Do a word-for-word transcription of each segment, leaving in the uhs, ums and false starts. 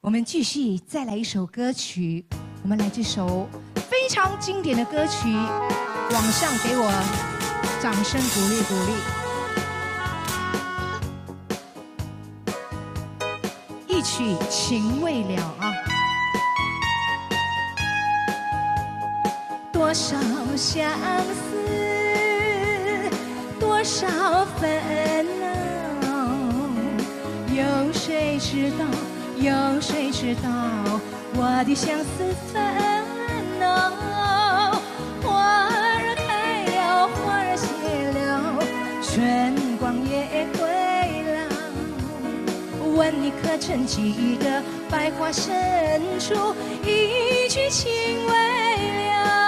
我们继续再来一首歌曲，我们来这首非常经典的歌曲，往上给我掌声鼓励鼓励。一曲情未了啊，多少相思，多少烦恼，有谁知道？有谁知道我的相思烦恼？花儿开了，花儿谢了，春光也归了。问你可曾记得，百花深处一句情未了？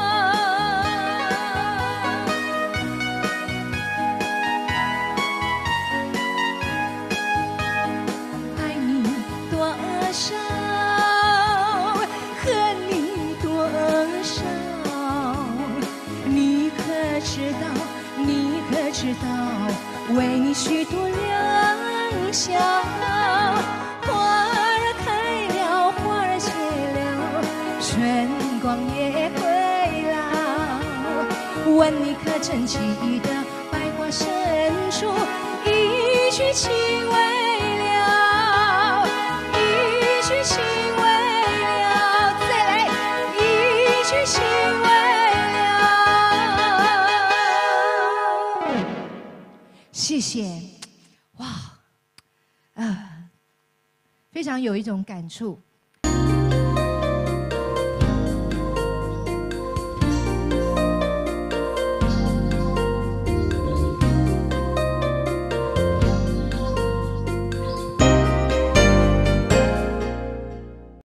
少恨你多少？你可知道？你可知道？为你许多良宵，花儿开了，花儿谢了，春光也归了。问你可曾记得，百花深处一句情未了？情未了，再来一句情未了。谢谢，哇，啊，非常有一种感触。